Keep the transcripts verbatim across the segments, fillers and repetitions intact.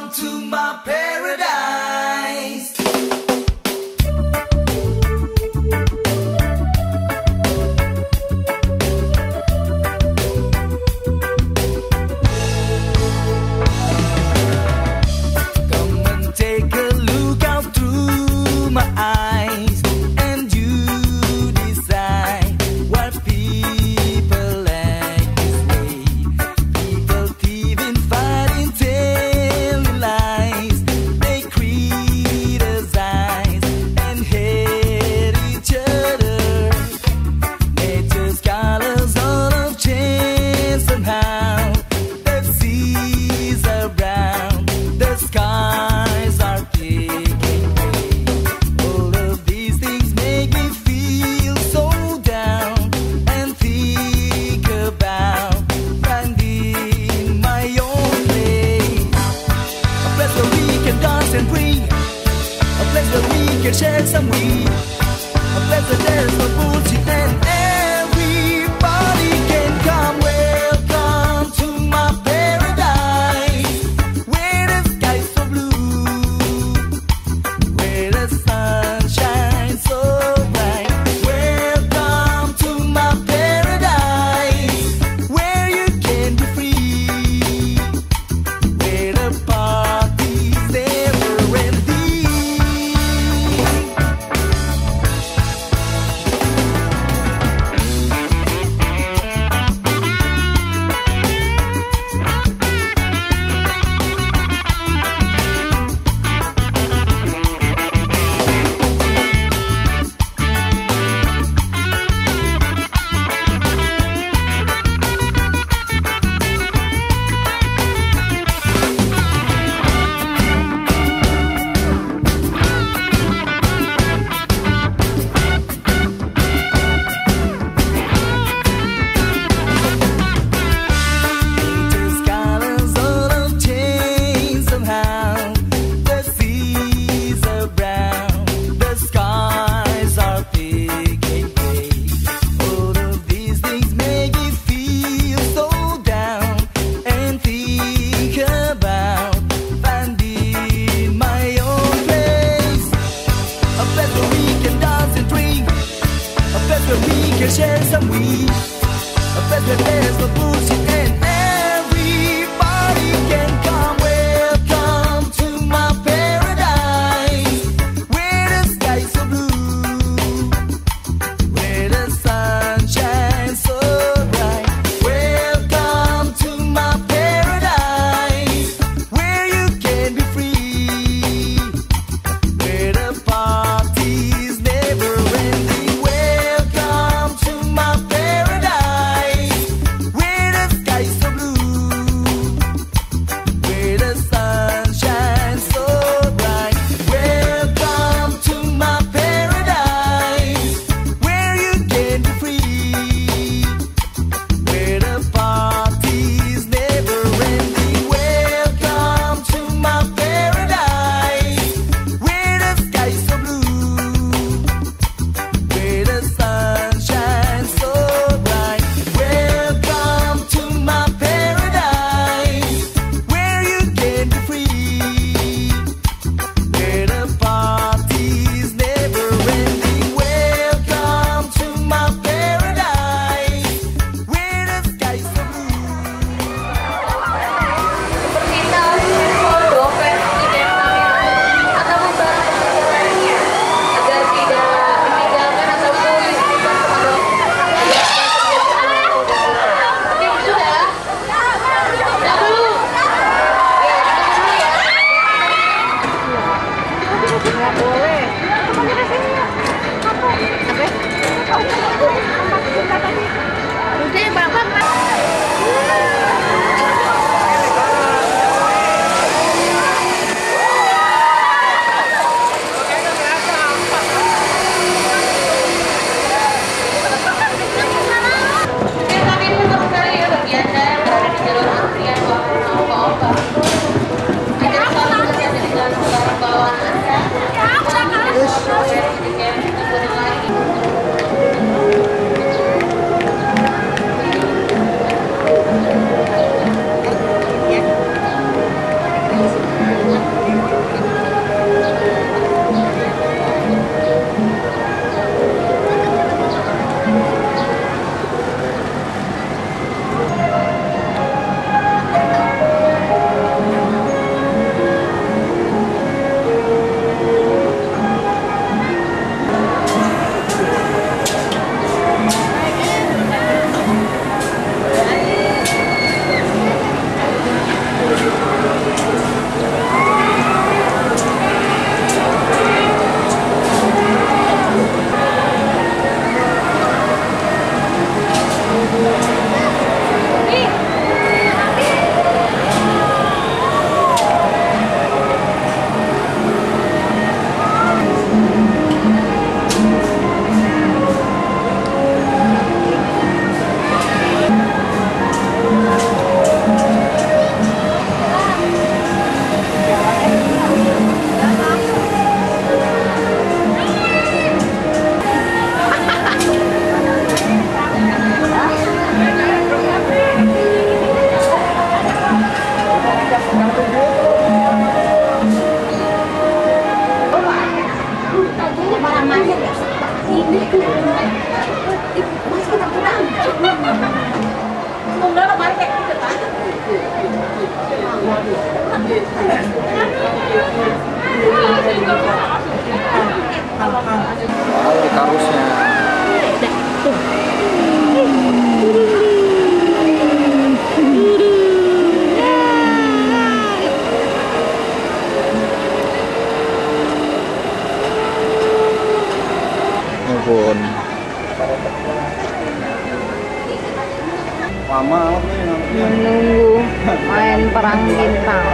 to my paradise. Come and take a look out through my eyes, and you decide what people like this way. People thieving, fighting, telling lies. They criticize and hate each other. Nature's colors all have changed somehow. The seas are brown, the skies are taking gray. All of these things make me feel so down and think about finding my own place. A place where we can dance and breathe, a place where we can share some weed, a place where there's no bullshit and everybody can come. Welcome to my paradise, where the sky's so blue, where the sun shines so bright. Welcome to my paradise, where you can be free, where the party's never ending. Oh, karusnya. Nuhun. Lama menunggu main perang bintang.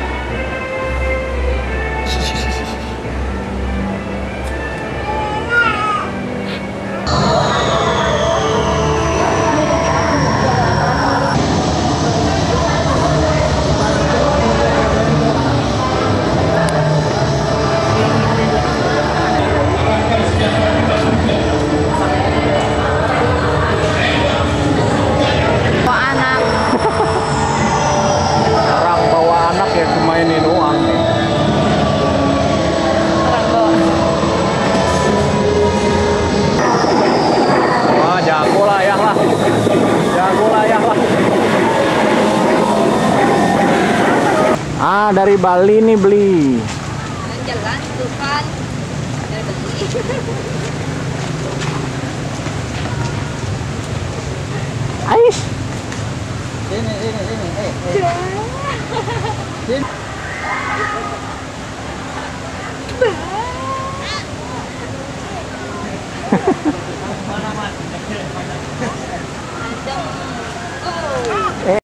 Ah, dari Bali nih beli. Jalan-jalan Dufan dari Bali. Ais. Ini, ini, ini, eh, eh.